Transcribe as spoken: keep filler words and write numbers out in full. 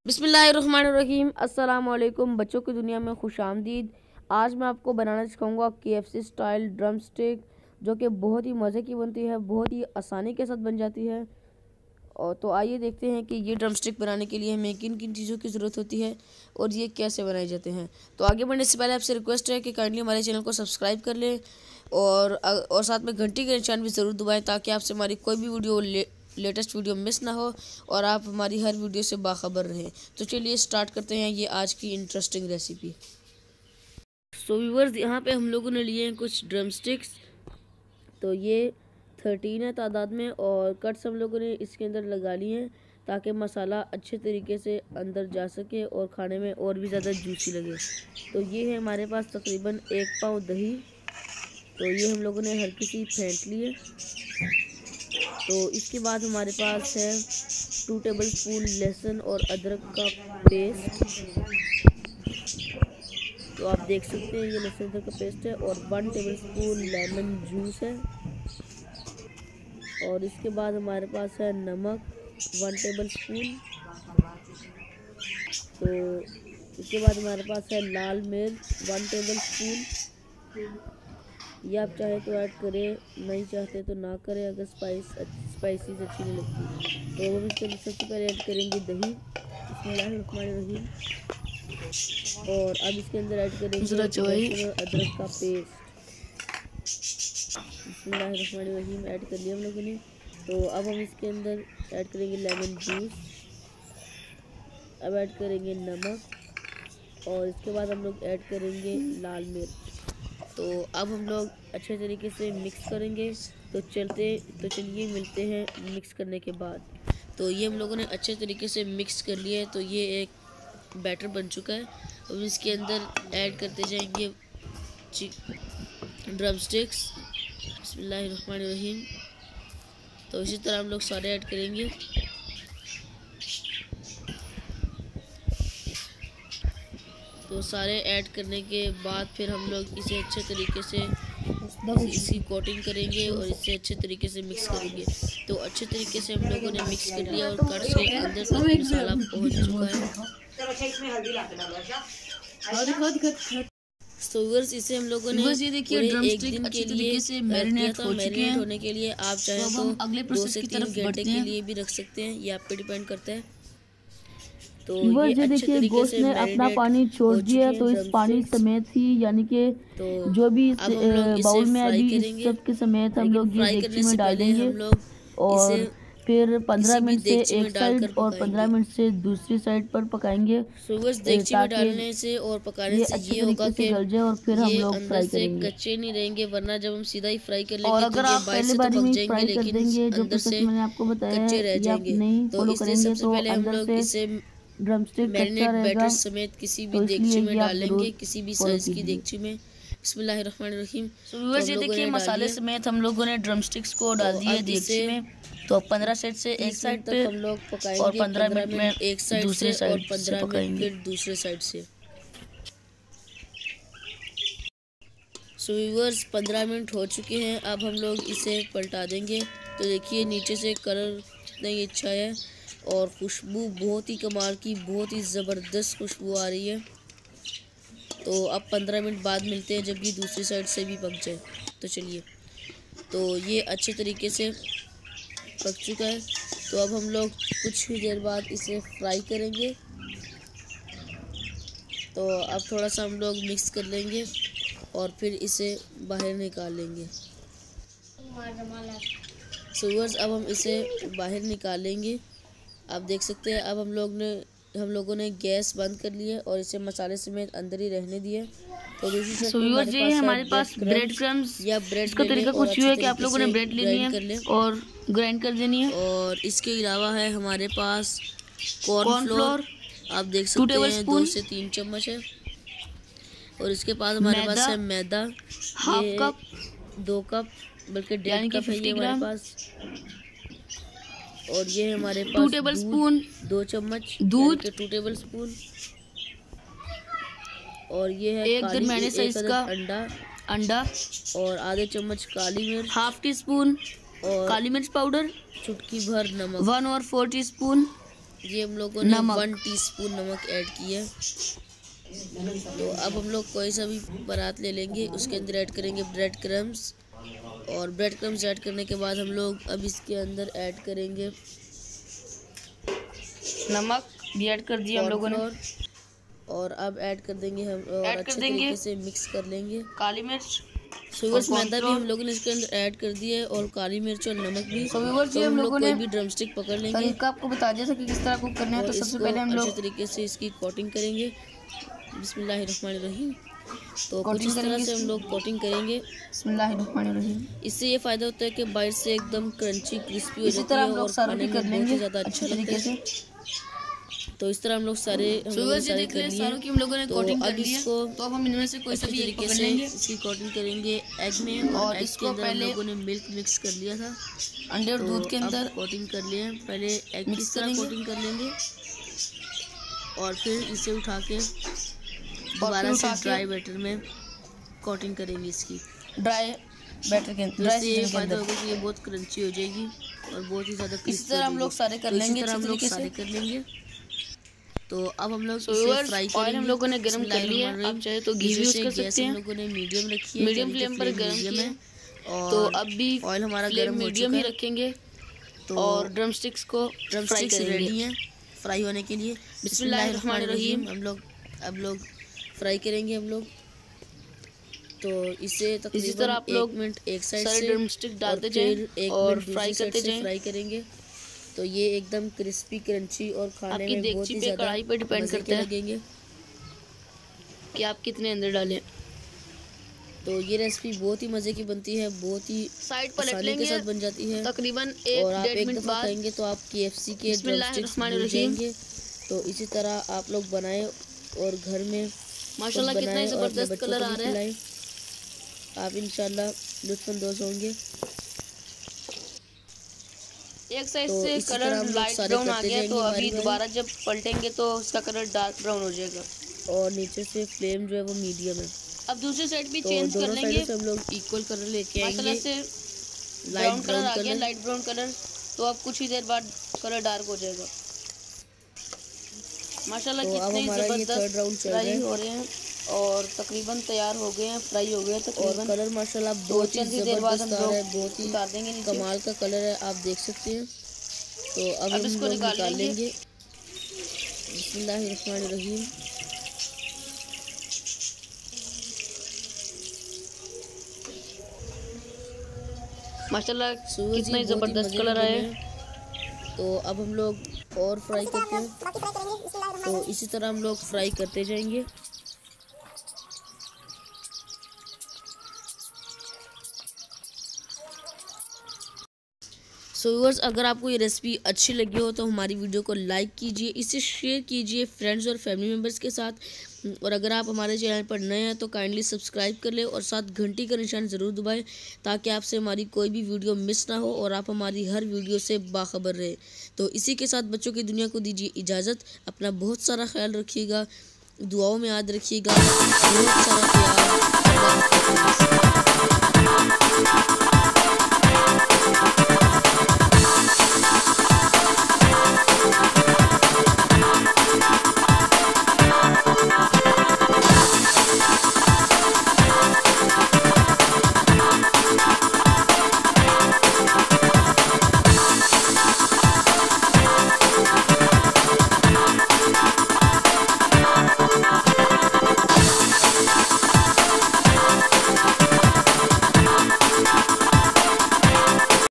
बिस्मिल्लाहिर्रहमानिर्रहीम। अस्सलामुअलैकुम बच्चों की दुनिया में खुशामदीद। आज मैं आपको बनाना सिखाऊंगा केएफसी स्टाइल ड्रम स्टिक, जो कि बहुत ही मज़े की बनती है, बहुत ही आसानी के साथ बन जाती है। और तो आइए देखते हैं कि ये ड्रम स्टिक बनाने के लिए हमें किन किन चीज़ों की ज़रूरत होती है और ये कैसे बनाए जाते हैं। तो आगे बढ़ने से पहले आपसे रिक्वेस्ट है कि काइंडली हमारे चैनल को सब्सक्राइब कर लें और और साथ में घंटी के निशान भी ज़रूर दबाएँ, ताकि आपसे हमारी कोई भी वीडियो ले लेटेस्ट वीडियो मिस ना हो और आप हमारी हर वीडियो से बाखबर रहें। तो चलिए स्टार्ट करते हैं ये आज की इंटरेस्टिंग रेसिपी। सो व्यूअर्स, यहाँ पे हम लोगों ने लिए हैं कुछ ड्रम स्टिक्स। तो ये थर्टीन है तादाद में और कट्स हम लोगों ने इसके अंदर लगा लिए हैं, ताकि मसाला अच्छे तरीके से अंदर जा सके और खाने में और भी ज़्यादा जूसी लगे। तो ये है हमारे पास तकरीबन एक पाव दही। तो ये हम लोगों ने हर किसी फेंट लिए। तो इसके बाद हमारे पास है टू टेबल स्पून लहसुन और अदरक का पेस्ट। तो आप देख सकते हैं ये लहसुन अदरक का पेस्ट है। और one tablespoon lemon juice है। और इसके बाद हमारे पास है नमक वन टेबल स्पून। तो इसके बाद हमारे पास है लाल मिर्च वन टेबल स्पून। ये आप चाहे तो ऐड करें, नहीं चाहते तो ना करें अगर स्पाइस स्पाइसी अच्छी नहीं लगती। तो हम इसके सबसे पहले ऐड करेंगे दही, बिस्मिल्लाहिर्रहमानिर्रहीम। और अब इसके अंदर ऐड करेंगे अदरक का पेस्ट, बिस्मिल्लाहिर्रहमानिर्रहीम। ऐड कर लिया हम लोगों ने। तो अब हम इसके अंदर ऐड करेंगे लेमन जूस। अब ऐड करेंगे नमक और इसके बाद हम लोग ऐड करेंगे लाल मिर्च। तो अब हम लोग अच्छे तरीके से मिक्स करेंगे। तो चलते तो चलिए मिलते हैं मिक्स करने के बाद। तो ये हम लोगों ने अच्छे तरीके से मिक्स कर लिया है। तो ये एक बैटर बन चुका है। अब इसके अंदर ऐड करते जाएंगे ड्रम स्टिक्स, बिस्मिल्लाहिर्रहमानिर्रहीम। तो इसी तरह हम लोग सारे ऐड करेंगे। तो सारे ऐड करने के बाद फिर हम लोग इसे अच्छे तरीके से इसकी कोटिंग करेंगे और इसे अच्छे तरीके से मिक्स करेंगे। तो अच्छे तरीके से हम लोगों ने मिक्स कर लिया और कट से अंदर तक मसाला पहुंच चुका है। तो व्यूअर्स, इसे हम लोगों ने ये देखिए एक दिन के लिए से मैरिनेट हो चुके हैं। होने के लिए आप चाहे तो अगले दो से तीन घंटे के लिए भी रख सकते हैं, ये आप पे डिपेंड करता है। तो ये देखिए गोश्त ने अपना पानी छोड़ दिया। तो इस पानी समेत ही, यानी कि तो जो भी इस बाउल में अभी इस सब के समेत हम लोग ये डेगची में डालेंगे और फिर पंद्रह मिनट से एक साइड और पंद्रह मिनट से दूसरी साइड पर पकाएंगे। डेगची में डालने से और पकाने से ये होगा कि गल जाए और फिर हम लोग फ्राई करेंगे। कच्चे नहीं रहेंगे, वरना जब हम सीधा ही फ्राई कर लेंगे और अगर आप पहले बार में फ्राई कर देंगे जो प्रोसेस मैंने आपको बताया है ये आप नहीं फॉलो करेंगे तो अंदर से ड्रम स्टिक मैरिनेट बैटर समेत किसी भी देगची में डालेंगे, किसी भी साइज की देगची में। बिस्मिल्लाहिर्रहमानिर्रहीम। तो व्यूअर्स, ये देखिए मसाले समेत हम लोगों ने ड्रम स्टिक्स को डाल दिए देगची में। तो पंद्रह साइड से एक साइड पे हम लोग पकाएंगे और पंद्रह मिनट में एक साइड दूसरे साइड और पंद्रह मिनट फिर दूसरे साइड से। सो व्यूअर्स, पंद्रह मिनट हो चुके हैं। अब हम लोग इसे पलटा देंगे। तो देखिए नीचे से कलर कितना ही अच्छा है और खुशबू बहुत ही कमाल की, बहुत ही ज़बरदस्त खुशबू आ रही है। तो अब पंद्रह मिनट बाद मिलते हैं जब ये दूसरी साइड से भी पक जाए। तो चलिए, तो ये अच्छे तरीके से पक चुका है। तो अब हम लोग कुछ ही देर बाद इसे फ्राई करेंगे। तो अब थोड़ा सा हम लोग मिक्स कर लेंगे और फिर इसे बाहर निकाल लेंगे। सो व्यूअर्स, अब हम इसे बाहर निकाल लेंगे। आप देख सकते हैं अब हम लोग ने हम लोगों ने गैस बंद कर ली है और इसे मसाले समेत अंदर ही रहने दिया। तो दूसरी साइड ये हमारे पास ब्रेड क्रम्स या ब्रेड का तरीका कुछ ये है कि आप लोगों ने ब्रेड लेनी है और ग्राइंड कर देनी है। और इसके अलावा है हमारे पास कॉर्न फ्लोर, आप देख सकते हैं दो से तीन चम्मच है। और इसके बाद हमारे पास है मैदा हाफ कप, दो कप बल्कि डेढ़ कप है ये हमारे पास। और ये हमारे पास टू टेबल स्पून दो चम्मच दूध, टू टेबल स्पून। और ये है एक दरमियाने साइज का अंडा अंडा और आधे चम्मच काली मिर्च, हाफ टी स्पून और काली मिर्च पाउडर, चुटकी भर नमक, वन और फोर टी स्पून ये हम लोगों ने वन टीस्पून नमक ऐड किया। तो अब हम लोग कोई सा भी परात ले लेंगे, उसके अंदर ऐड करेंगे ब्रेड क्रम्स, और ब्रेड क्रम्स ऐड करने के बाद हम लोग अब इसके अंदर ऐड करेंगे नमक भी ऐड कर दिया हम लोगों ने, और अब ऐड कर देंगे हम और अच्छे तरीके से मिक्स कर लेंगे काली मिर्च। सुबह मैदा भी हम लोगों ने इसके अंदर ऐड कर दिया है, और काली मिर्च और नमक भी। तो हम लोग कोई भी ड्रम स्टिक पकड़ लेंगे। तरीका आपको बता दिया था कि किस तरह कुक करना है। तो सबसे पहले हम लोग अच्छे तरीके से इसकी कोटिंग करेंगे। बिस्मिल्लाहिर्रहमानिर्रहीम। तो कुछ इस तरह से हम लोग कोटिंग करेंगे। बिस्मिल्लाहिर्रहमानिर्रहीम। इससे ये फायदा होता है कि बाहर से एकदम क्रंची क्रिस्पी हो जाती है और खाने में बहुत ही ज़्यादा अच्छा लगता है। तो इस तरह हम लोग सारे हम लोग सारे कर लिए हैं। हम लोगों ने कोटिंग कर ली है। तो अब हम इनमें से कोई सा भी तरीके से इसकी कोटिंग करेंगे एग में, और इसको पहले हम लोगों ने मिल्क मिक्स कर लिया था अंडे और दूध के अंदर कोटिंग कर लिए हैं। पहले एग मिक्स तरह कोटिंग कर लेंगे, और फिर इसे उठा के दोबारा से ड्राई बैटर में कोटिंग करेंगे इसकी ड्राई बैटर के अंदर। इससे ये फायदा होगा कि ये बहुत क्रंची हो जाएगी और बहुत ही ज़्यादा इस तरह हम लोग सारे कर लेंगे। हम लोग सारे कर लेंगे। तो अब हम लोग इसे फ्राई करेंगे। ऑयल हम लोगों ने गरम कर लिया है, आप चाहे तो घी यूज कर सकते हैं। हम लोगों ने मीडियम रखी है, मीडियम फ्लेम पर गरम किया है। तो अब भी ऑयल हमारा गरम मीडियम ही रखेंगे। तो और ड्रम स्टिक्स को ड्रम स्टिक्स रेडी हैं फ्राई होने के लिए। बिस्मिल्लाहिर्रहमानिर्रहीम। हम लोग अब लोग फ्राई करेंगे हम लोग। तो इसे इसी तरह आप लोग मिनट एक साइड से ड्रम स्टिक डालते जाएं और फ्राई करते जाएं। फ्राई करेंगे तो ये एकदम क्रिस्पी क्रंची और खाने में बहुत ही ज़्यादा कढ़ाई पे डिपेंड करते हैं लगेंगे कि आप कितने अंदर डालें। तो ये रेसिपी बहुत ही मज़े की बनती है, बहुत ही साइड पलट लेंगे के साथ बन जाती है तकरीबन एक और आप एक दफ़ा खाएंगे तो आप केएफसी के ड्रमस्टिक्स भूल जाएंगे। तो इसी तरह आप लोग बनाएं और घर में माशाल्लाह कितना ज़बरदस्त कलर आ रहा है। आप इंशाल्लाह लुत्फ़अंदोज़ होंगे। एक साइड से कलर लाइट ब्राउन आ गया, तो अभी दोबारा जब पलटेंगे तो उसका कलर डार्क ब्राउन हो जाएगा, और नीचे से फ्लेम जो है वो मीडियम है। अब दूसरी साइड भी तो चेंज कर लेंगे। से हम लोग इक्वल कलर लेके आएंगे। से लाइट कलर आ गया, लाइट ब्राउन कलर। तो अब कुछ ही देर बाद कलर डार्क हो जाएगा। माशाल्लाह तो कितने जबरदस्त फ्राई हो रहे हैं और तकरीबन तैयार हो गए हैं, फ्राई हो गए हैं तकरीबन। कलर माशाल्लाह बहुत ही जबरदस्त आ रहा है, बहुत ही उतार देंगे नीचे। कमाल का कलर है, आप देख सकते हैं। तो अब, अब हम इसको निकाल लेंगे। बिस्मिल्लाहिर्रहमानिर्रहीम। माशाल्लाह कितना जबरदस्त कलर आया है। तो अब हम लोग और फ्राई करते हैं। तो इसी तरह हम लोग फ्राई करते जाएंगे। सो व्यूअर्स, अगर आपको ये रेसिपी अच्छी लगी हो तो हमारी वीडियो को लाइक कीजिए, इसे शेयर कीजिए फ्रेंड्स और फैमिली मेम्बर्स के साथ। और अगर आप हमारे चैनल पर नए हैं तो काइंडली सब्सक्राइब कर लें और साथ घंटी का निशान ज़रूर दबाएं ताकि आपसे हमारी कोई भी वीडियो मिस ना हो और आप हमारी हर वीडियो से बाखबर रहे। तो इसी के साथ बच्चों की दुनिया को दीजिए इजाज़त। अपना बहुत सारा ख्याल रखिएगा, दुआओं में याद रखिएगा। बहुत सारा प्यार।